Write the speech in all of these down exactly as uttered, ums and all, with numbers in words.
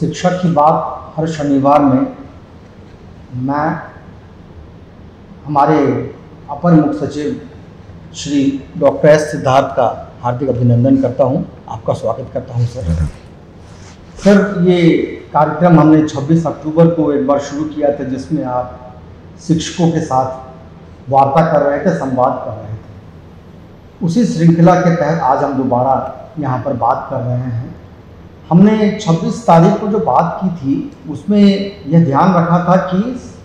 शिक्षा की बात हर शनिवार में मैं हमारे अपर मुख्य सचिव श्री डॉक्टर एस सिद्धार्थ का हार्दिक अभिनंदन करता हूं, आपका स्वागत करता हूं सर। सर, ये कार्यक्रम हमने छब्बीस अक्टूबर को एक बार शुरू किया था, जिसमें आप शिक्षकों के साथ वार्ता कर रहे थे, संवाद कर रहे थे। उसी श्रृंखला के तहत आज हम दोबारा यहाँ पर बात कर रहे हैं। हमने छब्बीस तारीख को जो बात की थी उसमें यह ध्यान रखा था कि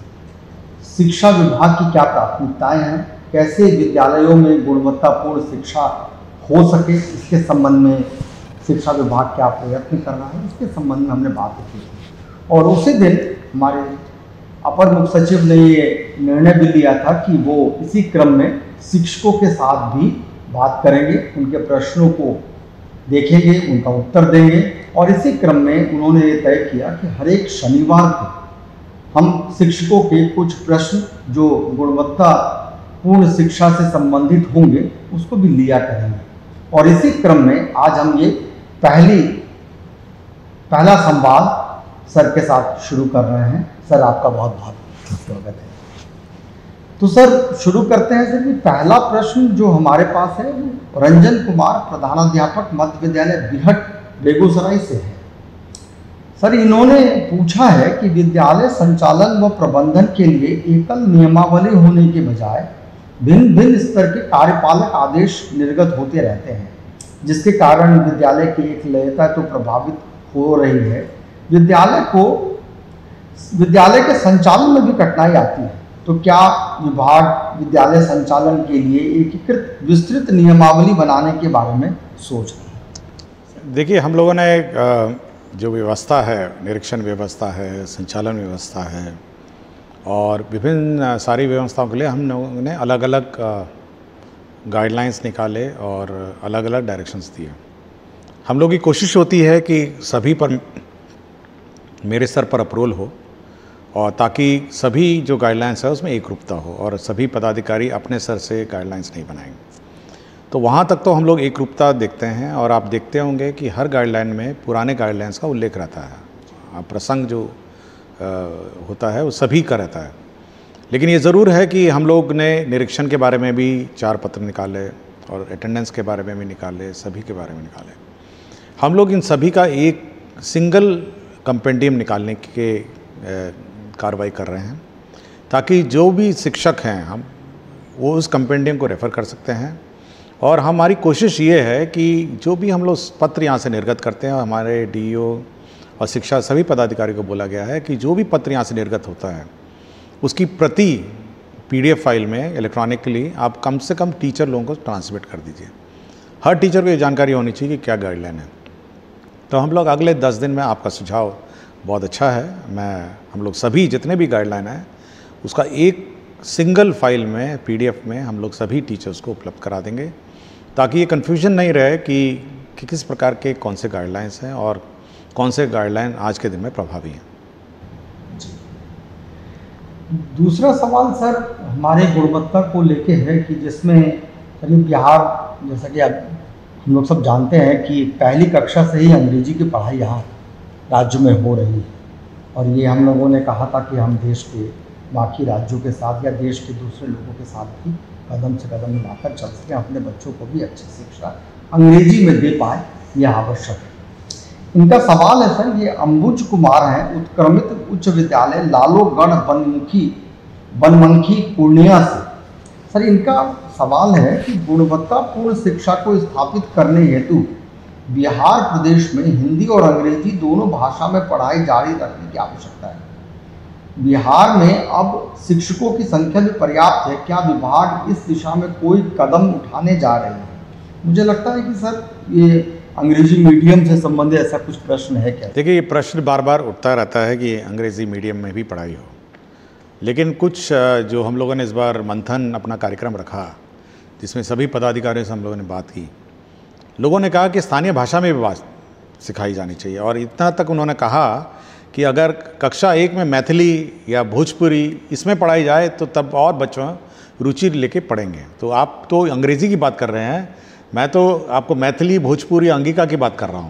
शिक्षा विभाग की क्या प्राथमिकताएं हैं, कैसे विद्यालयों में गुणवत्तापूर्ण शिक्षा हो सके, इसके संबंध में शिक्षा विभाग क्या प्रयत्न कर रहा है, इसके संबंध में हमने बात की थी। और उसी दिन हमारे अपर मुख्य सचिव ने ये निर्णय भी लिया था कि वो इसी क्रम में शिक्षकों के साथ भी बात करेंगे, उनके प्रश्नों को देखेंगे, उनका उत्तर देंगे। और इसी क्रम में उन्होंने ये तय किया कि हर एक शनिवार को हम शिक्षकों के कुछ प्रश्न जो गुणवत्तापूर्ण शिक्षा से संबंधित होंगे उसको भी लिया करेंगे। और इसी क्रम में आज हम ये पहली पहला संवाद सर के साथ शुरू कर रहे हैं। सर, आपका बहुत बहुत स्वागत है। तो सर, शुरू करते हैं सर। पहला प्रश्न जो हमारे पास है वो रंजन कुमार, प्रधानाध्यापक मध्य विद्यालय बिहट, बेगूसराय से है। सर, इन्होंने पूछा है कि विद्यालय संचालन व प्रबंधन के लिए एकल नियमावली होने के बजाय भिन्न भिन्न स्तर के कार्यपालक आदेश निर्गत होते रहते हैं, जिसके कारण विद्यालय की एक लयता तो प्रभावित हो रही है। विद्यालय को विद्यालय के संचालन में भी कठिनाई आती है। तो क्या विभाग विद्यालय संचालन के लिए एकीकृत विस्तृत नियमावली बनाने के बारे में सोच रहे हैं? देखिए, हम लोगों ने जो व्यवस्था है, निरीक्षण व्यवस्था है, संचालन व्यवस्था है और विभिन्न सारी व्यवस्थाओं के लिए हम लोगों ने अलग अलग गाइडलाइंस निकाले और अलग अलग डायरेक्शंस दिए। हम लोग की कोशिश होती है कि सभी पर मेरे स्तर पर अप्रूवल हो और ताकि सभी जो गाइडलाइंस है उसमें एक रूपता हो और सभी पदाधिकारी अपने स्तर से गाइडलाइंस नहीं बनाएंगे। तो वहाँ तक तो हम लोग एक रूपता देखते हैं और आप देखते होंगे कि हर गाइडलाइन में पुराने गाइडलाइंस का उल्लेख रहता है। प्रसंग जो आ, होता है वो सभी का रहता है। लेकिन ये ज़रूर है कि हम लोग ने निरीक्षण के बारे में भी चार पत्र निकाले और अटेंडेंस के बारे में भी निकाले, सभी के बारे में निकाले। हम लोग इन सभी का एक सिंगल कंपेंडियम निकालने के कार्रवाई कर रहे हैं ताकि जो भी शिक्षक हैं हम वो उस कंपेंडियम को रेफ़र कर सकते हैं। और हमारी कोशिश ये है कि जो भी हम लोग पत्र यहाँ से निर्गत करते हैं, हमारे डीईओ और शिक्षा सभी पदाधिकारी को बोला गया है कि जो भी पत्र यहाँ से निर्गत होता है उसकी प्रति पीडीएफ फाइल में इलेक्ट्रॉनिकली आप कम से कम टीचर लोगों को ट्रांसमिट कर दीजिए। हर टीचर को ये जानकारी होनी चाहिए कि क्या गाइडलाइन है। तो हम लोग अगले दस दिन में, आपका सुझाव बहुत अच्छा है, मैं हम लोग सभी जितने भी गाइडलाइन है उसका एक सिंगल फाइल में पीडीएफ में हम लोग सभी टीचर्स को उपलब्ध करा देंगे ताकि ये कन्फ्यूजन नहीं रहे कि, कि किस प्रकार के कौन से गाइडलाइंस हैं और कौन से गाइडलाइन आज के दिन में प्रभावी हैं। दूसरा सवाल सर हमारे गुणवत्ता को लेके है कि जिसमें करीब बिहार, जैसा कि अब हम लोग सब जानते हैं कि पहली कक्षा से ही अंग्रेजी की पढ़ाई यहाँ राज्य में हो रही है। और ये हम लोगों ने कहा था कि हम देश के बाकी राज्यों के साथ या देश के दूसरे लोगों के साथ भी कदम से कदम मिलाकर चल सकें, अपने बच्चों को भी अच्छी शिक्षा अंग्रेजी में दे पाए, यह आवश्यक है। इनका सवाल है सर, ये अंबुज कुमार हैं, उत्क्रमित उच्च विद्यालय लालोगढ़ बनमुखी बनमनखी पूर्णिया से। सर, इनका सवाल है कि गुणवत्तापूर्ण शिक्षा को स्थापित करने हेतु बिहार प्रदेश में हिंदी और अंग्रेजी दोनों भाषा में पढ़ाई जारी रखने की आवश्यकता है। बिहार में अब शिक्षकों की संख्या भी पर्याप्त है, क्या विभाग इस दिशा में कोई कदम उठाने जा रहे हैं? मुझे लगता है कि सर ये अंग्रेजी मीडियम से संबंधित ऐसा कुछ प्रश्न है क्या? देखिए, ये प्रश्न बार बार उठता रहता है कि अंग्रेज़ी मीडियम में भी पढ़ाई हो, लेकिन कुछ जो हम लोगों ने इस बार मंथन अपना कार्यक्रम रखा जिसमें सभी पदाधिकारियों से हम लोगों ने बात की, लोगों ने कहा कि स्थानीय भाषा में भी बात सिखाई जानी चाहिए। और इतना तक उन्होंने कहा कि अगर कक्षा एक में मैथिली या भोजपुरी इसमें पढ़ाई जाए तो तब और बच्चों रुचि लेके पढ़ेंगे। तो आप तो अंग्रेज़ी की बात कर रहे हैं, मैं तो आपको मैथिली, भोजपुरी, अंगिका की बात कर रहा हूँ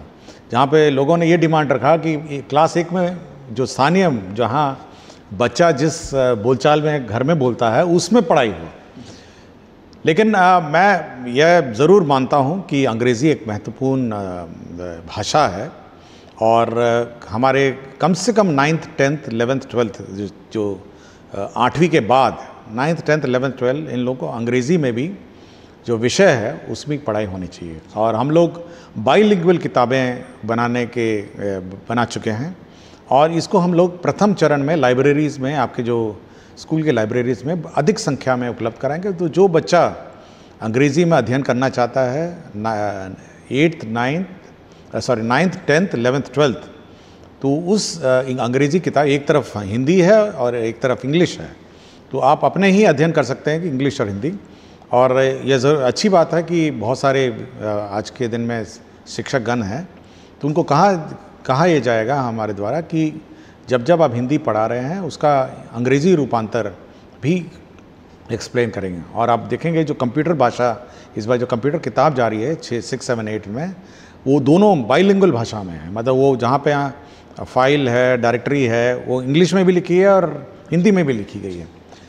जहाँ पे लोगों ने ये डिमांड रखा कि क्लास एक में जो स्थानीय जहाँ बच्चा जिस बोलचाल में घर में बोलता है उसमें पढ़ाई हो। लेकिन आ, मैं यह ज़रूर मानता हूँ कि अंग्रेज़ी एक महत्वपूर्ण भाषा है और हमारे कम से कम नाइन्थ टेंथ इलेवेंथ ट्वेल्थ जो आठवीं के बाद नाइन्थ टेंथ इलेवेंथ ट्वेल्थ इन लोगों को अंग्रेज़ी में भी जो विषय है उसमें पढ़ाई होनी चाहिए। और हम लोग बाइलिंगुअल किताबें बनाने के बना चुके हैं और इसको हम लोग प्रथम चरण में लाइब्रेरीज़ में, आपके जो स्कूल के लाइब्रेरीज़ में अधिक संख्या में उपलब्ध कराएंगे। तो जो बच्चा अंग्रेज़ी में अध्ययन करना चाहता है eighth ninth sorry ninth tenth eleventh twelfth, तो उस अंग्रेज़ी किताब एक तरफ हिंदी है और एक तरफ इंग्लिश है, तो आप अपने ही अध्ययन कर सकते हैं कि इंग्लिश और हिंदी। और यह ज़रूर अच्छी बात है कि बहुत सारे आज के दिन में शिक्षक गण हैं, तो उनको कहा कहा यह जाएगा हमारे द्वारा कि जब जब आप हिंदी पढ़ा रहे हैं उसका अंग्रेज़ी रूपांतर भी एक्सप्लेन करेंगे। और आप देखेंगे जो कंप्यूटर भाषा इस बार जो कंप्यूटर किताब जा रही है छः सिक्स सेवन एट में, वो दोनों बाइलिंगुअल भाषा में है। मतलब वो जहाँ पे फाइल है, डायरेक्टरी है, वो इंग्लिश में भी लिखी है और हिंदी में भी लिखी गई है।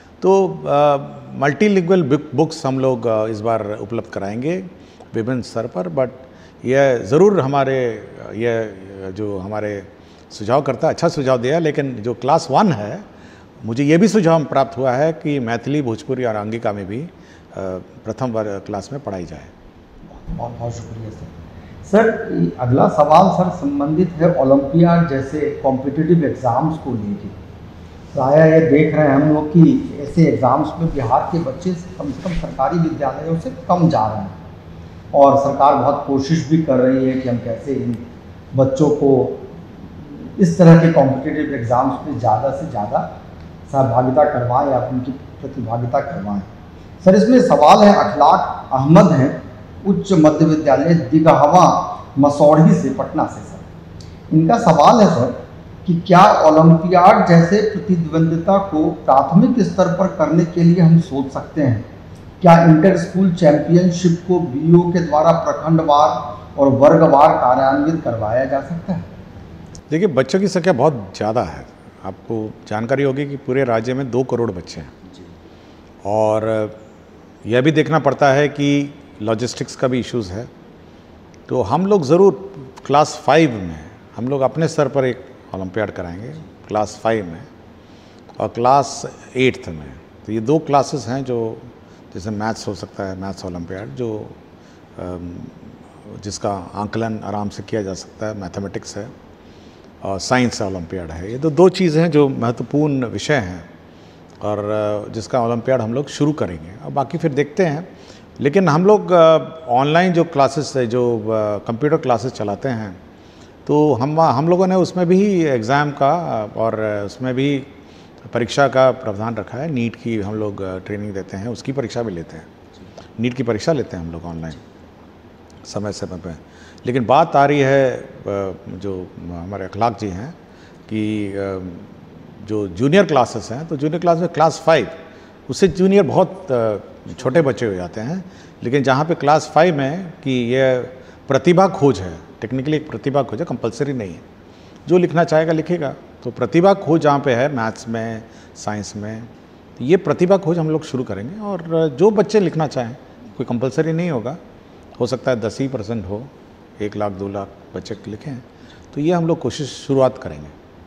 तो मल्टीलिंगुअल बुक्स हम लोग इस बार उपलब्ध कराएंगे विभिन्न स्तर पर। बट यह ज़रूर हमारे यह जो हमारे सुझाव करता अच्छा सुझाव दिया, लेकिन जो क्लास वन है मुझे ये भी सुझाव प्राप्त हुआ है कि मैथिली, भोजपुरी और अंगिका में भी प्रथम वर्ग क्लास में पढ़ाई जाए। बहुत बहुत शुक्रिया सर। सर अगला सवाल सर संबंधित है ओलंपियाड जैसे कॉम्पिटिटिव एग्ज़ाम्स को लेकर। प्रायः ये देख रहे हैं हम लोग कि ऐसे एग्ज़ाम्स में बिहार के बच्चे कम से कम सरकारी विद्यालयों से कम जा रहे हैं और सरकार बहुत कोशिश भी कर रही है कि हम कैसे इन बच्चों को इस तरह के कॉम्पिटिटिव एग्ज़ाम्स में ज़्यादा से ज़्यादा सहभागिता करवाएं या उनकी प्रतिभागिता करवाएं। सर इसमें सवाल है, अखलाक अहमद हैं, उच्च मध्य विद्यालय दिगहवा मसौढ़ी से, पटना से। सर इनका सवाल है सर कि क्या ओलंपियाड जैसे प्रतिद्वंदिता को प्राथमिक स्तर पर करने के लिए हम सोच सकते हैं? क्या इंटर स्कूल चैंपियनशिप को बीओ के द्वारा प्रखंडवार और वर्गवार कार्यान्वित करवाया जा सकता है? देखिए, बच्चों की संख्या बहुत ज़्यादा है। आपको जानकारी होगी कि पूरे राज्य में दो करोड़ बच्चे हैं और यह भी देखना पड़ता है कि लॉजिस्टिक्स का भी इश्यूज़ है। तो हम लोग ज़रूर क्लास फाइव में हम लोग अपने स्तर पर एक ओलंपियाड कराएंगे, क्लास फाइव में और क्लास एट्थ में। तो ये दो क्लासेस हैं जो जैसे मैथ्स हो सकता है, मैथ्स ओलंपियाड जो जिसका आंकलन आराम से किया जा सकता है, मैथमेटिक्स है और साइंस ओलंपियाड है। ये तो दो चीज़ें हैं जो महत्वपूर्ण विषय हैं और जिसका ओलंपियाड हम लोग शुरू करेंगे और बाकी फिर देखते हैं। लेकिन हम लोग ऑनलाइन जो क्लासेस है, जो कंप्यूटर क्लासेस चलाते हैं, तो हम हम लोगों ने उसमें भी एग्ज़ाम का और उसमें भी परीक्षा का प्रावधान रखा है। नीट की हम लोग ट्रेनिंग देते हैं, उसकी परीक्षा भी लेते हैं, नीट की परीक्षा लेते हैं हम लोग ऑनलाइन समय समय पे। लेकिन बात आ रही है जो हमारे अखलाक जी हैं कि जो जूनियर क्लासेस हैं, तो जूनियर क्लास में क्लास फाइव उससे जूनियर बहुत छोटे बच्चे हो जाते हैं। लेकिन जहाँ पे क्लास फाइव में कि यह प्रतिभा खोज है, टेक्निकली एक प्रतिभा खोज है, कंपलसरी नहीं है, जो लिखना चाहेगा लिखेगा। तो प्रतिभा खोज जहाँ पे है मैथ्स में, साइंस में, तो ये प्रतिभा खोज हम लोग शुरू करेंगे और जो बच्चे लिखना चाहें, कोई कंपलसरी नहीं होगा, हो सकता है दस ही परसेंट हो, एक लाख दो लाख बच्चे लिखें, तो ये हम लोग कोशिश शुरुआत करेंगे।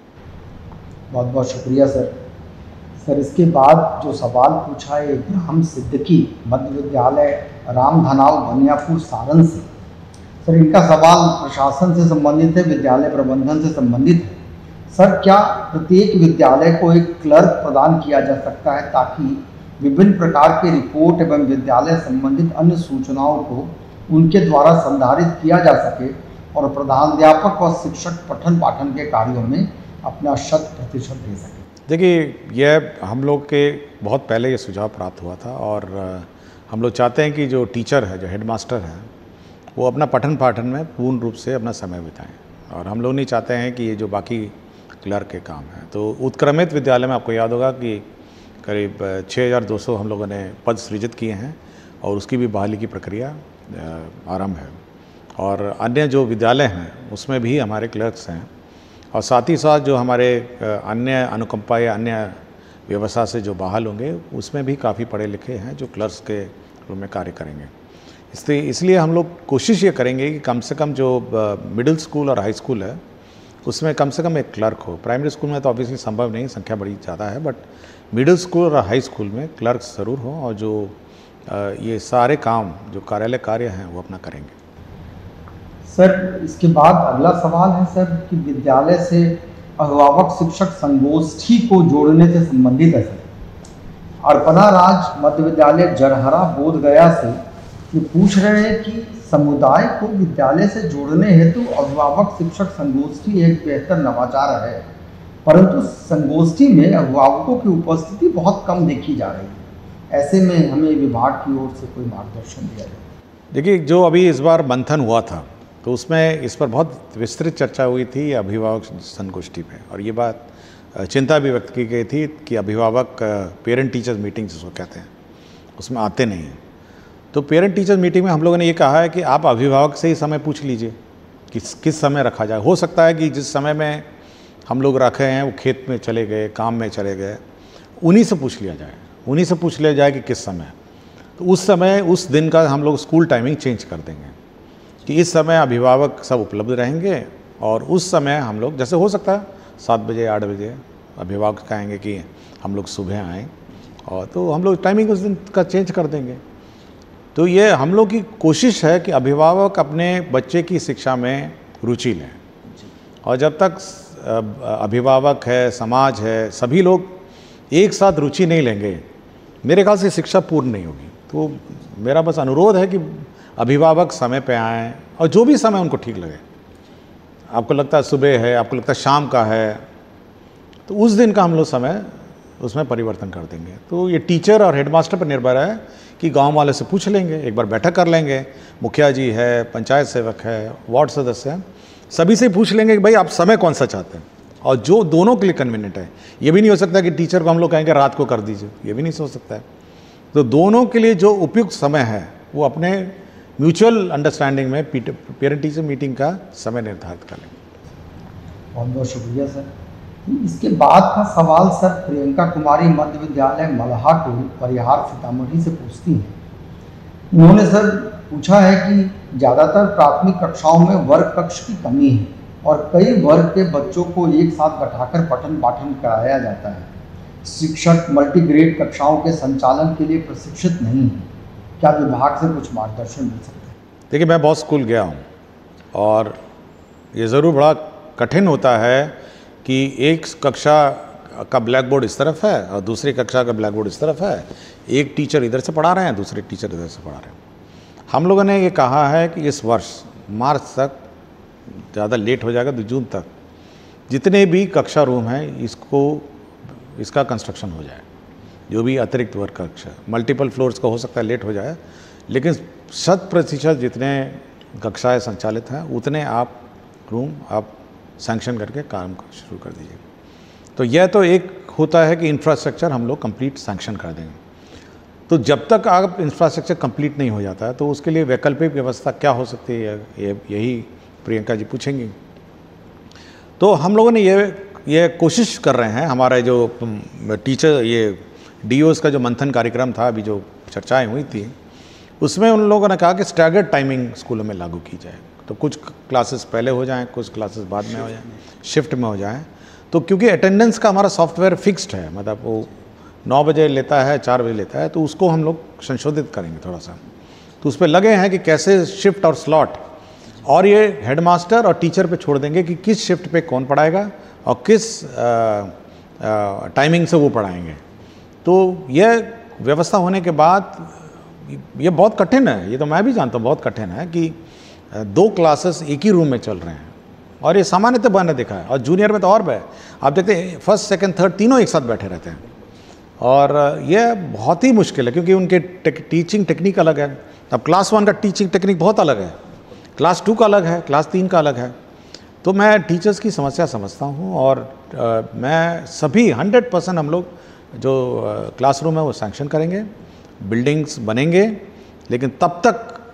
बहुत बहुत शुक्रिया सर। सर इसके बाद जो सवाल पूछा है इब्राहिम सिद्दीकी, मध्य विद्यालय रामधनाव बनियापुर सारण से। सर इनका सवाल प्रशासन से संबंधित है, विद्यालय प्रबंधन से संबंधित है। सर क्या प्रत्येक विद्यालय को एक क्लर्क प्रदान किया जा सकता है ताकि विभिन्न प्रकार के रिपोर्ट एवं विद्यालय संबंधित अन्य सूचनाओं को उनके द्वारा संधारित किया जा सके और प्रधानाध्यापक और शिक्षक पठन पाठन के कार्यों में अपना शत प्रतिशत दे सके? देखिए, यह हम लोग के बहुत पहले ये सुझाव प्राप्त हुआ था और हम लोग चाहते हैं कि जो टीचर है, जो हेडमास्टर है, वो अपना पठन पाठन में पूर्ण रूप से अपना समय बिताएं। और हम लोग नहीं चाहते हैं कि ये जो बाकी क्लर्क के काम हैं। तो उत्क्रमित विद्यालय में आपको याद होगा कि करीब छः हज़ार दो सौ हम लोगों ने पद सृजित किए हैं और उसकी भी बहाली की प्रक्रिया आरंभ है। और अन्य जो विद्यालय हैं उसमें भी हमारे क्लर्क्स हैं, और साथ ही साथ जो हमारे अन्य अनुकंपा या अन्य व्यवस्था से जो बहाल होंगे उसमें भी काफ़ी पढ़े लिखे हैं जो क्लर्क्स के रूप में कार्य करेंगे। इसलिए इसलिए हम लोग कोशिश ये करेंगे कि कम से कम जो मिडिल स्कूल और हाई स्कूल है उसमें कम से कम एक क्लर्क हो। प्राइमरी स्कूल में तो ऑब्वियसली संभव नहीं, संख्या बड़ी ज़्यादा है, बट मिडिल स्कूल और हाई स्कूल में क्लर्क्स ज़रूर हों और जो ये सारे काम जो कार्यालय कार्य हैं वो अपना करेंगे। सर इसके बाद अगला सवाल है सर कि विद्यालय से अभिभावक शिक्षक संगोष्ठी को जोड़ने से संबंधित है सर। अर्पणा राज मध्य विद्यालय जरहरा बोध गया से ये पूछ रहे हैं कि समुदाय को विद्यालय से जोड़ने हेतु तो अभिभावक शिक्षक संगोष्ठी एक बेहतर नवाचार है, परंतु संगोष्ठी में अभिभावकों की उपस्थिति बहुत कम देखी जा रही है। ऐसे में हमें विभाग की ओर से कोई मार्गदर्शन दिया जाए। देखिए, जो अभी इस बार मंथन हुआ था तो उसमें इस पर बहुत विस्तृत चर्चा हुई थी अभिभावक संगोष्ठी पे, और ये बात चिंता भी व्यक्त की गई थी कि अभिभावक पेरेंट टीचर्स मीटिंग जिसको कहते हैं उसमें आते नहीं हैं। तो पेरेंट टीचर्स मीटिंग में हम लोगों ने ये कहा है कि आप अभिभावक से ही समय पूछ लीजिए कि किस किस समय रखा जाए। हो सकता है कि जिस समय में हम लोग रखे हैं वो खेत में चले गए, काम में चले गए, उन्हीं से पूछ लिया जाए उन्हीं से पूछ लिया जाए कि किस समय। तो उस समय उस दिन का हम लोग स्कूल टाइमिंग चेंज कर देंगे कि इस समय अभिभावक सब उपलब्ध रहेंगे, और उस समय हम लोग जैसे हो सकता है सात बजे आठ बजे अभिभावक कहेंगे कि हम लोग सुबह आएँ, और तो हम लोग टाइमिंग उस दिन का चेंज कर देंगे। तो ये हम लोग की कोशिश है कि अभिभावक अपने बच्चे की शिक्षा में रुचि लें, और जब तक अभिभावक है, समाज है, सभी लोग एक साथ रुचि नहीं लेंगे, मेरे ख्याल से शिक्षा पूर्ण नहीं होगी। तो मेरा बस अनुरोध है कि अभिभावक समय पे आएँ, और जो भी समय उनको ठीक लगे, आपको लगता है सुबह है, आपको लगता है शाम का है, तो उस दिन का हम लोग समय उसमें परिवर्तन कर देंगे। तो ये टीचर और हेडमास्टर पर निर्भर है कि गांव वाले से पूछ लेंगे, एक बार बैठक कर लेंगे, मुखिया जी है, पंचायत सेवक है, वार्ड सदस्य है, सभी से पूछ लेंगे कि भाई आप समय कौन सा चाहते हैं, और जो दोनों के लिए कन्वीनियंट है। ये भी नहीं हो सकता कि टीचर को हम लोग कहेंगे रात को कर दीजिए, ये भी नहीं हो सकता है। तो दोनों के लिए जो उपयुक्त समय है वो अपने म्यूचुअल अंडरस्टैंडिंग में पेरेंट टीचर मीटिंग का समय निर्धारित कर लेंगे। बहुत बहुत शुक्रिया सर। इसके बाद का सवाल सर प्रियंका कुमारी मध्य विद्यालय मल्हा टोली परिहार सीतामढ़ी से पूछती हैं। उन्होंने सर पूछा है कि ज़्यादातर प्राथमिक कक्षाओं में वर्ग कक्ष की कमी है और कई वर्ग के बच्चों को एक साथ बैठाकर पठन पाठन कराया जाता है। शिक्षक मल्टीग्रेड कक्षाओं के संचालन के लिए प्रशिक्षित नहीं है। क्या विभाग से कुछ मार्गदर्शन मिल सकता है? देखिए, मैं बहुत स्कूल गया हूँ और ये ज़रूर बड़ा कठिन होता है कि एक कक्षा का ब्लैक बोर्ड इस तरफ है और दूसरी कक्षा का ब्लैक बोर्ड इस तरफ है, एक टीचर इधर से पढ़ा रहे हैं, दूसरे टीचर इधर से पढ़ा रहे हैं। हम लोगों ने ये कहा है कि इस वर्ष मार्च तक, ज़्यादा लेट हो जाएगा तो जून तक, जितने भी कक्षा रूम हैं इसको इसका कंस्ट्रक्शन हो जाए। जो भी अतिरिक्त वर्ग कक्ष है, मल्टीपल फ्लोर्स का हो सकता है लेट हो जाए, लेकिन शत प्रतिशत जितने कक्षाएँ संचालित हैं उतने आप रूम आप सैंक्शन करके काम शुरू कर दीजिए। तो यह तो एक होता है कि इंफ्रास्ट्रक्चर हम लोग कंप्लीट सैंक्शन कर देंगे। तो जब तक आप इंफ्रास्ट्रक्चर कंप्लीट नहीं हो जाता है तो उसके लिए वैकल्पिक व्यवस्था क्या हो सकती है, ये यही प्रियंका जी पूछेंगी। तो हम लोगों ने ये ये कोशिश कर रहे हैं, हमारा जो टीचर ये डीओस का जो मंथन कार्यक्रम था, अभी जो चर्चाएँ हुई थी, उसमें उन लोगों ने कहा कि स्टैगर्ड टाइमिंग स्कूलों में लागू की जाए। तो कुछ क्लासेस पहले हो जाएं, कुछ क्लासेस बाद में हो जाएं, शिफ्ट में हो जाएं। तो क्योंकि अटेंडेंस का हमारा सॉफ्टवेयर फिक्स्ड है, मतलब वो नौ बजे लेता है, चार बजे लेता है, तो उसको हम लोग संशोधित करेंगे थोड़ा सा। तो उस पर लगे हैं कि कैसे शिफ्ट और स्लॉट, और ये हेडमास्टर और टीचर पे छोड़ देंगे कि किस शिफ्ट पे कौन पढ़ाएगा और किस टाइमिंग से वो पढ़ाएंगे। तो यह व्यवस्था होने के बाद ये बहुत कठिन है, ये तो मैं भी जानता हूँ बहुत कठिन है कि दो क्लासेस एक ही रूम में चल रहे हैं, और ये सामान्यतः मैंने देखा है, और जूनियर में तो और भी आप देखते हैं फर्स्ट सेकंड थर्ड तीनों एक साथ बैठे रहते हैं, और ये बहुत ही मुश्किल है क्योंकि उनके टेक, टीचिंग टेक्निक अलग है। अब क्लास वन का टीचिंग टेक्निक बहुत अलग है, क्लास टू का अलग है, क्लास तीन का अलग है। तो मैं टीचर्स की समस्या समझता हूँ, और आ, मैं सभी हंड्रेड परसेंट हम लोग जो क्लासरूम है वो सैंक्शन करेंगे, बिल्डिंग्स बनेंगे, लेकिन तब तक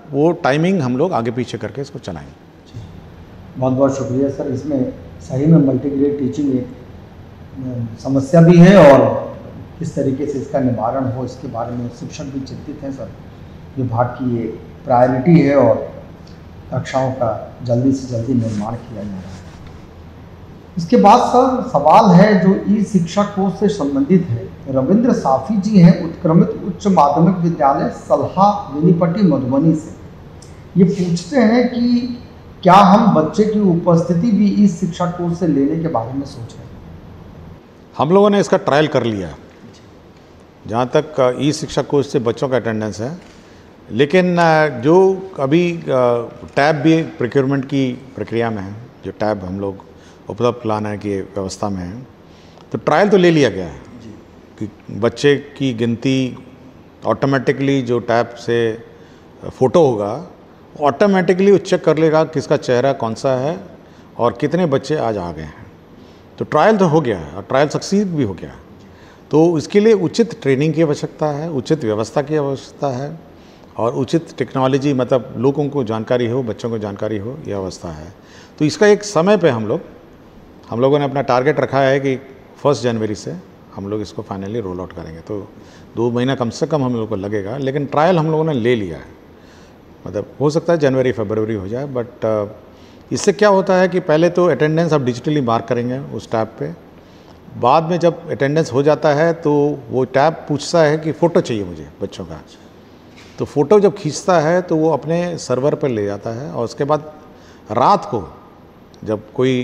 वो टाइमिंग हम लोग आगे पीछे करके इसको चलाएंगे। बहुत बहुत शुक्रिया सर। इसमें सही में मल्टीग्रेड टीचिंग एक समस्या भी है और किस तरीके से इसका निवारण हो इसके बारे में शिक्षक भी चिंतित हैं सर। विभाग की ये प्रायोरिटी है और कक्षाओं का जल्दी से जल्दी निर्माण किया जा रहा है। इसके बाद सर सवाल है जो ई शिक्षा कोर्स से संबंधित है। रविंद्र साफी जी हैं उत्क्रमित उच्च माध्यमिक विद्यालय सलहा बेनीपट्टी मधुबनी से। ये पूछते हैं कि क्या हम बच्चे की उपस्थिति भी ई शिक्षा कोर्स से लेने के बारे में सोच रहे हैं? हम लोगों ने इसका ट्रायल कर लिया जहाँ तक ई शिक्षा कोर्स से बच्चों का अटेंडेंस है, लेकिन जो अभी टैब भी प्रोक्योरमेंट की प्रक्रिया में है, जो टैब हम लोग उपलब्ध लाने की व्यवस्था में है, तो ट्रायल तो ले लिया गया है कि बच्चे की गिनती ऑटोमेटिकली जो टैब से फ़ोटो होगा ऑटोमेटिकली वो चेक कर लेगा किसका चेहरा कौन सा है और कितने बच्चे आज आ गए हैं। तो ट्रायल तो हो गया है और ट्रायल सक्सीड भी हो गया। तो इसके लिए उचित ट्रेनिंग की आवश्यकता है, उचित व्यवस्था की आवश्यकता है और उचित टेक्नोलॉजी, मतलब लोगों को जानकारी हो, बच्चों को जानकारी हो, यह अवस्था है। तो इसका एक समय पे हम लोग हम लोगों ने अपना टारगेट रखा है कि फर्स्ट जनवरी से हम लोग इसको फाइनली रोल आउट करेंगे। तो दो महीना कम से कम हम लोग को लगेगा, लेकिन ट्रायल हम लोगों ने ले लिया है। मतलब हो सकता है जनवरी फरवरी हो जाए, बट इससे क्या होता है कि पहले तो अटेंडेंस आप डिजिटली मार्क करेंगे उस टैब पे। बाद में जब अटेंडेंस हो जाता है तो वो टैब पूछता है कि फ़ोटो चाहिए मुझे बच्चों का। तो फ़ोटो जब खींचता है तो वो अपने सर्वर पर ले जाता है और उसके बाद रात को जब कोई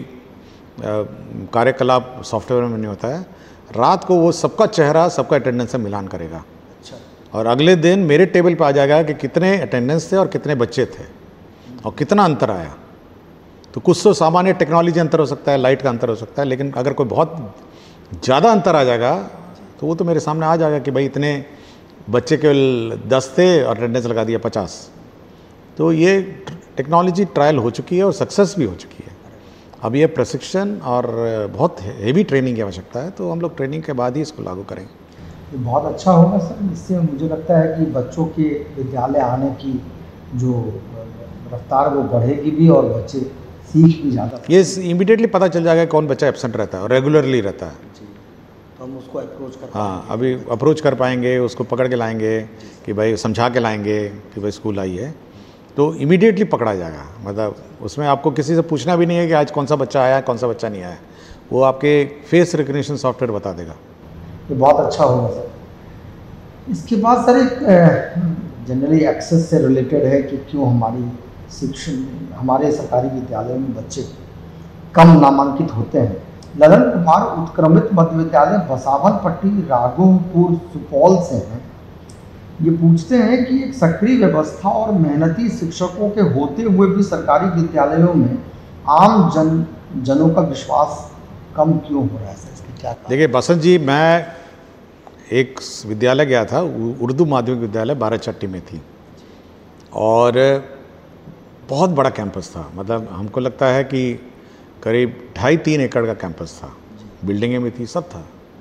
कार्यकलाप सॉफ्टवेयर में नहीं होता है, रात को वो सबका चेहरा सबका अटेंडेंस से मिलान करेगा। अच्छा। और अगले दिन मेरे टेबल पे आ जाएगा कि कितने अटेंडेंस थे और कितने बच्चे थे और कितना अंतर आया। तो कुछ तो सामान्य टेक्नोलॉजी अंतर हो सकता है, लाइट का अंतर हो सकता है, लेकिन अगर कोई बहुत ज़्यादा अंतर आ जाएगा तो वो तो मेरे सामने आ जाएगा कि भाई इतने बच्चे केवल दस थे और अटेंडेंस लगा दिया पचास। तो ये टेक्नोलॉजी ट्रायल हो चुकी है और सक्सेस भी हो चुकी है। अब ये प्रशिक्षण और बहुत हेवी ट्रेनिंग की आवश्यकता है, तो हम लोग ट्रेनिंग के बाद ही इसको लागू करेंगे। ये बहुत अच्छा होगा सर। इससे मुझे लगता है कि बच्चों के विद्यालय आने की जो रफ्तार वो बढ़ेगी भी और बच्चे सीख भी ज़्यादा। ये इमीडिएटली पता चल जाएगा कौन बच्चा एब्सेंट रहता है और रेगुलरली रहता है। जी, तो हम उसको अप्रोच कर हाँ, अभी अप्रोच कर पाएंगे, उसको पकड़ के लाएंगे कि भाई समझा के लाएंगे कि भाई स्कूल आई है, तो इमीडिएटली पकड़ा जाएगा। मतलब उसमें आपको किसी से पूछना भी नहीं है कि आज कौन सा बच्चा आया कौन सा बच्चा नहीं आया, वो आपके फेस रिकग्निशन सॉफ्टवेयर बता देगा। ये बहुत अच्छा होगा सर। इसके बाद सर एक जनरली एक्सेस से रिलेटेड है कि क्यों हमारी शिक्षण हमारे सरकारी विद्यालयों में बच्चे कम नामांकित होते हैं। ललन कुमार उत्क्रमित मध्य विद्यालय बसावन पट्टी राघोपुर सुपौल से हैं। ये पूछते हैं कि एक सक्रिय व्यवस्था और मेहनती शिक्षकों के होते हुए भी सरकारी विद्यालयों में आम जन जनों का विश्वास कम क्यों हो रहा है सर? इसकी क्या? देखिए बसंत जी, मैं एक विद्यालय गया था, उर्दू माध्यमिक विद्यालय बाराचट्टी में थी और बहुत बड़ा कैंपस था। मतलब हमको लगता है कि करीब ढाई तीन एकड़ का कैंपस था, बिल्डिंगें भी थी, सब था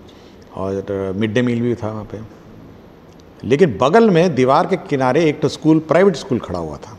और मिड डे मील भी था वहाँ पे। लेकिन बगल में दीवार के किनारे एक तो स्कूल, प्राइवेट स्कूल खड़ा हुआ था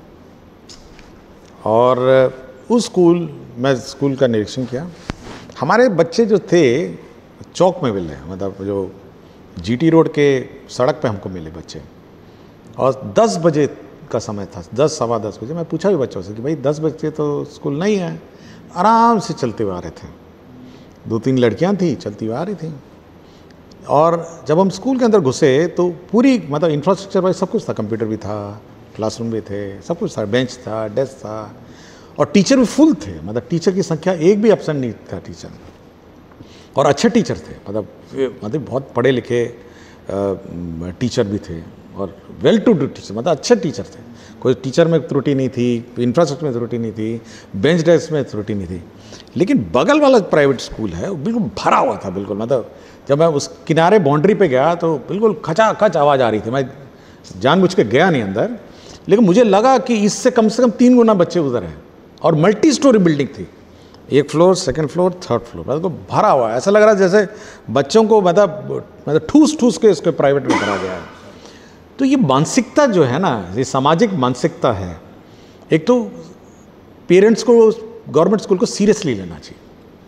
और उस स्कूल में स्कूल का निरीक्षण किया। हमारे बच्चे जो थे चौक में मिले, मतलब जो जीटी रोड के सड़क पे हमको मिले बच्चे, और दस बजे का समय था, दस सवा दस बजे। मैं पूछा भी बच्चों से कि भाई दस बजे तो स्कूल नहीं है। आराम से चलते हुए आ रहे थे, दो तीन लड़कियां थी चलती हुई आ रही थी। और जब हम स्कूल के अंदर घुसे तो पूरी मतलब इंफ्रास्ट्रक्चर वाइज सब कुछ था, कंप्यूटर भी था, क्लासरूम भी थे, सब कुछ था, बेंच था, डेस्क था और टीचर भी फुल थे। मतलब टीचर की संख्या एक भी एब्सेंट नहीं था टीचर, और अच्छे टीचर थे। मतलब मतलब बहुत पढ़े लिखे टीचर भी थे और वेल टू डू टीचर, मतलब अच्छे टीचर थे। कोई टीचर में त्रुटि नहीं थी, इंफ्रास्ट्रक्चर में त्रुटि नहीं थी, बेंच डेस्क में त्रुटि नहीं थी। लेकिन बगल वाला प्राइवेट स्कूल है वो बिल्कुल भरा हुआ था, बिल्कुल। मतलब जब मैं उस किनारे बाउंड्री पे गया तो बिल्कुल खचाखच आवाज़ आ रही थी। मैं जानबूझ के गया नहीं अंदर, लेकिन मुझे लगा कि इससे कम से कम तीन गुना बच्चे उधर हैं और मल्टी स्टोरी बिल्डिंग थी, एक floor, second floor, third floor, मतलब भरा हुआ है। ऐसा लग रहा है जैसे बच्चों को मतलब मतलब ठूस ठूस के इसके प्राइवेट में भरा गया है। तो ये मानसिकता जो है ना, ये सामाजिक मानसिकता है। एक तो पेरेंट्स को गवर्नमेंट स्कूल को सीरियसली लेना चाहिए।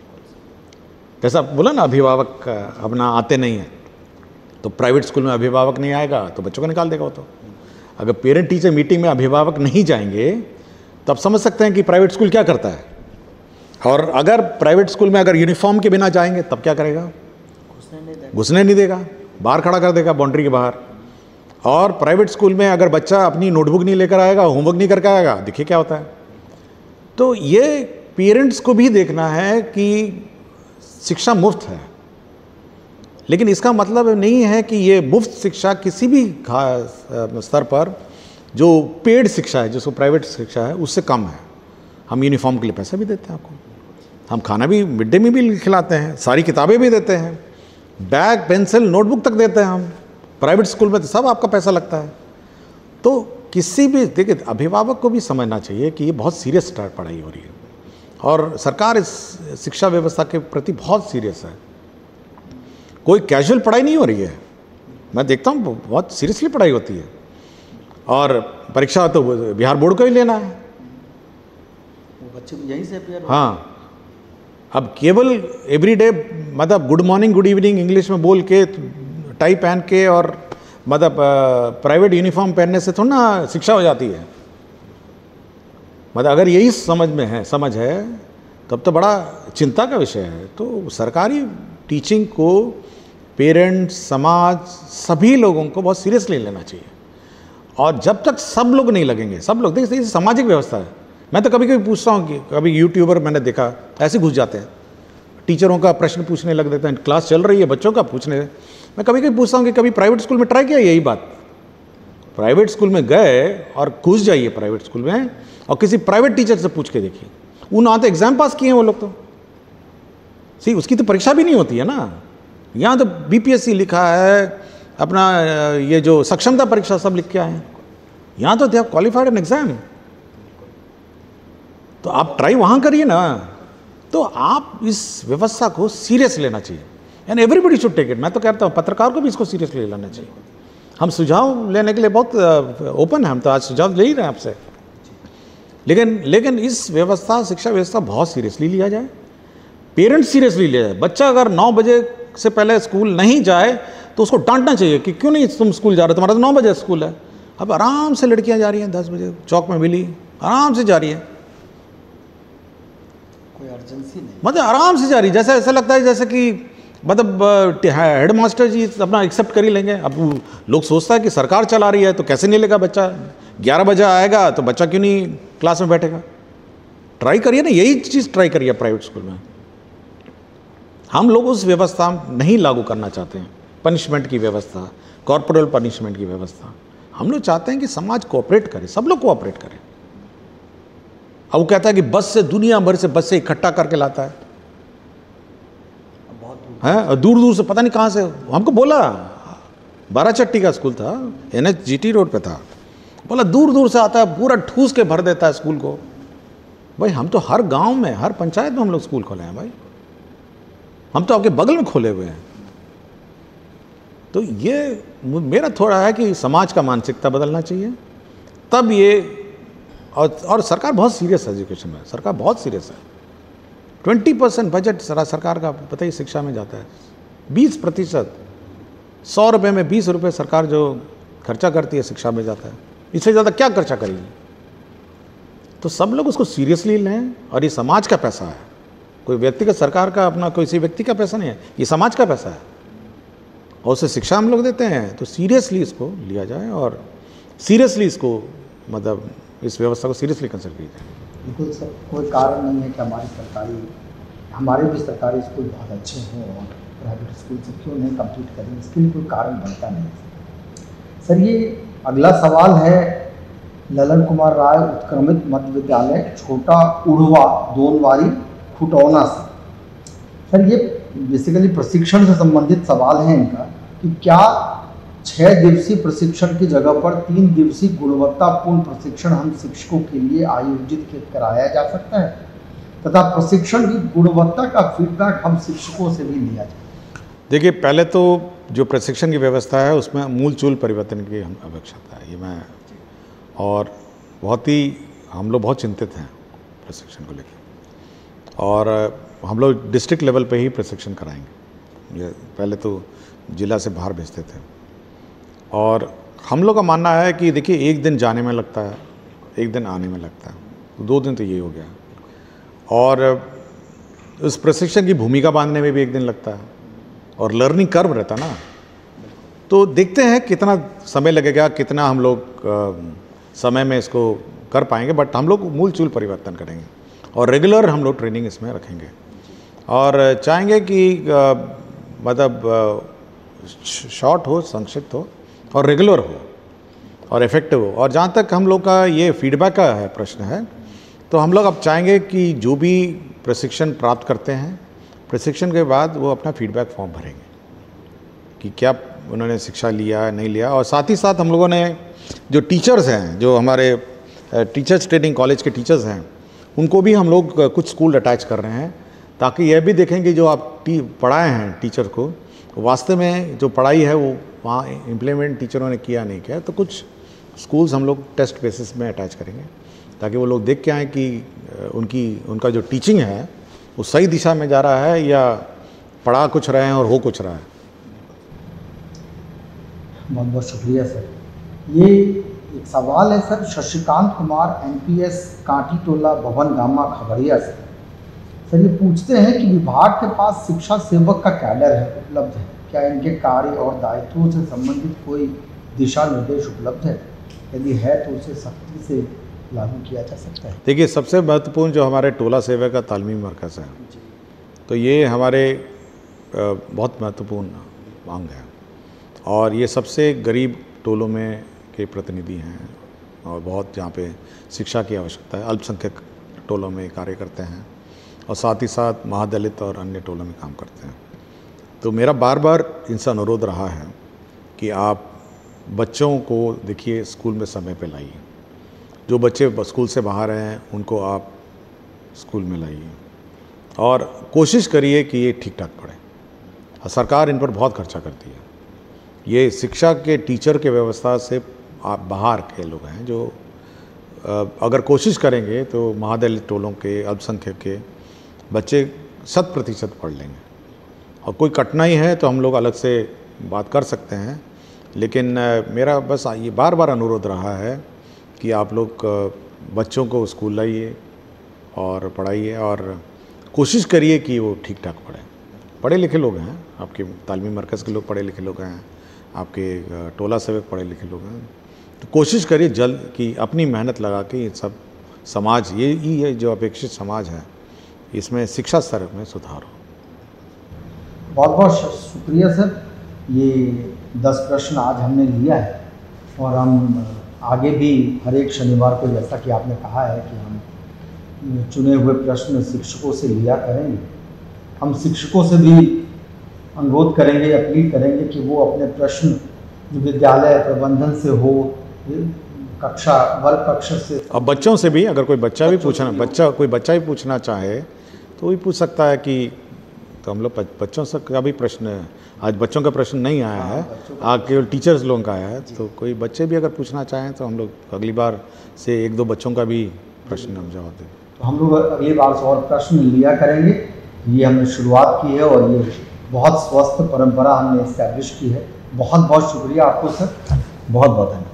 जैसा बोला ना, अभिभावक अपना आते नहीं है, तो प्राइवेट स्कूल में अभिभावक नहीं आएगा तो बच्चों को निकाल देगा वो। तो अगर पेरेंट टीचर मीटिंग में अभिभावक नहीं जाएंगे तो आप समझ सकते हैं कि प्राइवेट स्कूल क्या करता है। और अगर प्राइवेट स्कूल में अगर यूनिफॉर्म के बिना जाएंगे तब क्या करेगा? घुसने नहीं देगा, बाहर खड़ा कर देगा बाउंड्री के बाहर। और प्राइवेट स्कूल में अगर बच्चा अपनी नोटबुक नहीं लेकर आएगा, होमवर्क नहीं करके आएगा, देखिए क्या होता है। तो ये पेरेंट्स को भी देखना है कि शिक्षा मुफ्त है, लेकिन इसका मतलब नहीं है कि ये मुफ्त शिक्षा किसी भी स्तर पर जो पेड शिक्षा है, जिसको प्राइवेट शिक्षा है, उससे कम है। हम यूनिफॉर्म के लिए पैसे भी देते हैं आपको, हम खाना भी मिड डे मील खिलाते हैं, सारी किताबें भी देते हैं, बैग पेंसिल नोटबुक तक देते हैं हम। प्राइवेट स्कूल में तो सब आपका पैसा लगता है। तो किसी भी, देखिए, अभिभावक को भी समझना चाहिए कि ये बहुत सीरियस पढ़ाई हो रही है और सरकार इस शिक्षा व्यवस्था के प्रति बहुत सीरियस है। कोई कैजुअल पढ़ाई नहीं हो रही है, मैं देखता हूँ बहुत सीरियसली पढ़ाई होती है। और परीक्षा तो बिहार बोर्ड को ही लेना है, वो बच्चे यहीं से अपेयर। हाँ, अब केवल एवरीडे मतलब good morning good evening English में बोल के, टाई पहन के और मतलब प्राइवेट यूनिफॉर्म पहनने से थोड़ा ना शिक्षा हो जाती है। मतलब अगर यही समझ में है समझ है तब तो बड़ा चिंता का विषय है। तो सरकारी टीचिंग को पेरेंट्स, समाज, सभी लोगों को बहुत सीरियसली लेना चाहिए। और जब तक सब लोग नहीं लगेंगे, सब लोग, देखिए सामाजिक व्यवस्था है। मैं तो कभी कभी पूछता हूँ कि कभी यूट्यूबर मैंने देखा ऐसे घुस जाते हैं, टीचरों का प्रश्न पूछने लग देते हैं, क्लास चल रही है बच्चों का पूछने। मैं कभी कभी पूछता हूँ कि कभी प्राइवेट स्कूल में ट्राई किया यही बात? प्राइवेट स्कूल में गए और घुस जाइए प्राइवेट स्कूल में और किसी प्राइवेट टीचर से पूछ के देखिए, उन आते एग्जाम पास किए हैं वो लोग। तो सी उसकी तो परीक्षा भी नहीं होती है ना। यहाँ तो बीपीएससी लिखा है, अपना ये जो सक्षमता परीक्षा सब लिख के आए हैं। यहाँ तो they have qualified an exam. तो आप ट्राई वहाँ करिए ना। तो आप इस व्यवस्था को सीरियस लेना चाहिए and everybody should take it. मैं तो कहता हूँ पत्रकार को भी इसको सीरियसली लेना चाहिए। हम सुझाव लेने के लिए बहुत ओपन हैं, हम तो आज सुझाव ले ही रहे हैं आपसे। लेकिन लेकिन इस व्यवस्था, शिक्षा व्यवस्था बहुत सीरियसली लिया जाए, पेरेंट्स सीरियसली लिया जाए। बच्चा अगर नौ बजे से पहले स्कूल नहीं जाए तो उसको डांटना चाहिए कि क्यों नहीं तुम स्कूल जा रहे हो, तुम्हारा तो नौ बजे स्कूल है। अब आराम से लड़कियां जा रही हैं, दस बजे चौक में मिली, आराम से जा रही है, कोई अर्जेंसी नहीं, मतलब आराम से जा रही है। जैसे ऐसा लगता है जैसे कि मतलब हेड मास्टर जी अपना एक्सेप्ट कर ही लेंगे। अब लोग सोचता है कि सरकार चला रही है तो कैसे नहीं लेगा बच्चा, ग्यारह बजे आएगा तो बच्चा क्यों नहीं क्लास में बैठेगा। ट्राई करिए ना, यही चीज़ ट्राई करिए प्राइवेट स्कूल में। हम लोग उस व्यवस्था नहीं लागू करना चाहते हैं, पनिशमेंट की व्यवस्था, कॉर्पोरल पनिशमेंट की व्यवस्था। हम लोग चाहते हैं कि समाज कोऑपरेट करे, सब लोग कोऑपरेट करें। अब वो कहता है कि बस से, दुनिया भर से बस से इकट्ठा करके लाता है, है दूर दूर से, पता नहीं कहाँ से। हमको बोला, बाराचट्टी का स्कूल था, N H G T road पे था, बोला दूर दूर से आता है, पूरा ठूस के भर देता है स्कूल को। भाई हम तो हर गांव में, हर पंचायत में हम लोग स्कूल खोले हैं भाई, हम तो आपके बगल में खोले हुए हैं। तो ये मेरा थोड़ा है कि समाज का मानसिकता बदलना चाहिए, तब ये। और, और सरकार बहुत सीरियस है एजुकेशन में, सरकार बहुत सीरियस है। ट्वेंटी परसेंट बजट सरकार का पता ही शिक्षा में जाता है, बीस प्रतिशत, सौ रुपये में बीस रुपये सरकार जो खर्चा करती है शिक्षा में जाता है, इससे ज़्यादा क्या खर्चा करेगी। तो सब लोग उसको सीरियसली लें, और ये समाज का पैसा है, कोई व्यक्तिगत सरकार का अपना किसी व्यक्ति का पैसा नहीं है, ये समाज का पैसा है और उसे शिक्षा हम लोग देते हैं। तो सीरियसली इसको लिया जाए और सीरियसली इसको मतलब इस व्यवस्था को सीरियसली कंसिडर किया जाए। बिल्कुल सर, कोई कारण नहीं है कि हमारी सरकारी हमारे भी सरकारी स्कूल बहुत अच्छे हों और प्राइवेट स्कूल से क्यों नहीं कम्पीट करें, इसके लिए कोई कारण बनता नहीं सर। ये अगला सवाल है ललन कुमार राय उत्क्रमित मध्य विद्यालय छोटा उड़वा दोनवारी खुटौना से। सर ये बेसिकली प्रशिक्षण से संबंधित सवाल है इनका कि क्या छः दिवसीय प्रशिक्षण की जगह पर तीन दिवसीय गुणवत्तापूर्ण प्रशिक्षण हम शिक्षकों के लिए आयोजित कराया जा सकता है, तथा प्रशिक्षण की गुणवत्ता का फीडबैक हम शिक्षकों से भी लिया जाए। देखिए, पहले तो जो प्रशिक्षण की व्यवस्था है उसमें मूल चूल परिवर्तन की हम आवश्यकता है, ये मैं और बहुत ही हम लोग बहुत चिंतित हैं प्रशिक्षण को लेकर। और हम लोग डिस्ट्रिक्ट लेवल पे ही प्रशिक्षण कराएंगे, ये पहले तो जिला से बाहर भेजते थे। और हम लोग का मानना है कि देखिए एक दिन जाने में लगता है, एक दिन आने में लगता है, तो दो दिन तो ये हो गया। और उस प्रशिक्षण की भूमिका बांधने में भी एक दिन लगता है और लर्निंग कर्व रहता ना, तो देखते हैं कितना समय लगेगा, कितना हम लोग समय में इसको कर पाएंगे। बट हम लोग मूल चूल परिवर्तन करेंगे और रेगुलर हम लोग ट्रेनिंग इसमें रखेंगे और चाहेंगे कि मतलब शॉर्ट हो, संक्षिप्त हो और रेगुलर हो और इफेक्टिव हो। और जहाँ तक हम लोग का ये फीडबैक का है प्रश्न है, तो हम लोग अब चाहेंगे कि जो भी प्रशिक्षण प्राप्त करते हैं, प्रशिक्षण के बाद वो अपना फीडबैक फॉर्म भरेंगे कि क्या उन्होंने शिक्षा लिया नहीं लिया। और साथ ही साथ हम लोगों ने जो टीचर्स हैं, जो हमारे टीचर्स ट्रेनिंग कॉलेज के टीचर्स हैं, उनको भी हम लोग कुछ स्कूल अटैच कर रहे हैं, ताकि यह भी देखें कि जो आप टी पढ़ाए हैं टीचर को, वास्तव में जो पढ़ाई है वो वहाँ इम्प्लीमेंट टीचरों ने किया नहीं किया। तो कुछ स्कूल्स हम लोग टेस्ट बेसिस में अटैच करेंगे, ताकि वो लोग देख के आएँ कि उनकी उनका जो टीचिंग है वो सही दिशा में जा रहा है या पढ़ा कुछ रहे हैं और हो कुछ रहा है। बहुत बहुत शुक्रिया सर। ये एक सवाल है सर, शशिकांत कुमार एनपीएस कांटी टोला भवन गामा खगड़िया से। सर ये पूछते हैं कि विभाग के पास शिक्षा सेवक का कैडर है, उपलब्ध है, क्या इनके कार्य और दायित्वों से संबंधित कोई दिशा निर्देश उपलब्ध है? यदि है तो उसे सख्ती से लागू किया जा सकता है? देखिए, सबसे महत्वपूर्ण जो हमारे टोला सेवा का तालमी मरकज़ है, तो ये हमारे बहुत महत्वपूर्ण अंग है और ये सबसे गरीब टोलों में के प्रतिनिधि हैं और बहुत जहाँ पे शिक्षा की आवश्यकता है, अल्पसंख्यक टोलों में कार्य करते हैं और साथ ही साथ महादलित और अन्य टोलों में काम करते हैं। तो मेरा बार बार इनसे अनुरोध रहा है कि आप बच्चों को देखिए स्कूल में समय पे लाइए, जो बच्चे स्कूल से बाहर हैं उनको आप स्कूल में लाइए और कोशिश करिए कि ये ठीक ठाक पढ़े। और सरकार इन पर बहुत खर्चा करती है। ये शिक्षा के टीचर के व्यवस्था से आप बाहर के लोग हैं जो अगर कोशिश करेंगे तो महादलित टोलों के, अल्पसंख्यक के बच्चे शत प्रतिशत पढ़ लेंगे। और कोई कठिनाई है तो हम लोग अलग से बात कर सकते हैं, लेकिन मेरा बस ये बार बार अनुरोध रहा है कि आप लोग बच्चों को स्कूल लाइए और पढ़ाइए और कोशिश करिए कि वो ठीक ठाक पढ़ें। पढ़े लिखे लोग हैं, आपके तालीमी मरकज़ के लोग पढ़े लिखे लोग हैं, आपके टोला सेवक पढ़े लिखे लोग हैं, तो कोशिश करिए जल्द कि अपनी मेहनत लगा के ये सब समाज, ये ही है जो अपेक्षित समाज है, इसमें शिक्षा स्तर में सुधार हो। बहुत बहुत शुक्रिया सर। ये दस प्रश्न आज हमने लिया है और हम आगे भी हर एक शनिवार को, जैसा कि आपने कहा है कि हम चुने हुए प्रश्न शिक्षकों से लिया करेंगे। हम शिक्षकों से भी अनुरोध करेंगे, अपील करेंगे कि वो अपने प्रश्न जो विद्यालय प्रबंधन से हो, कक्षा वर्ग कक्षा से, अब बच्चों से भी, अगर कोई बच्चा भी पूछना बच्चा कोई बच्चा भी पूछना चाहे तो वही पूछ सकता है कि, तो हम लोग बच्चों से का भी प्रश्न, आज बच्चों का प्रश्न नहीं आया है, आज केवल टीचर्स लोगों का आया है, तो कोई बच्चे भी अगर पूछना चाहें तो हम लोग अगली बार से एक दो बच्चों का भी प्रश्न हम जवाब दें। तो हम लोग अगली बार से और प्रश्न लिया करेंगे। ये हमने शुरुआत की है और ये बहुत स्वस्थ परंपरा हमने इस्टेब्लिश की है। बहुत बहुत शुक्रिया आपको सर, बहुत बहुत धन्यवाद।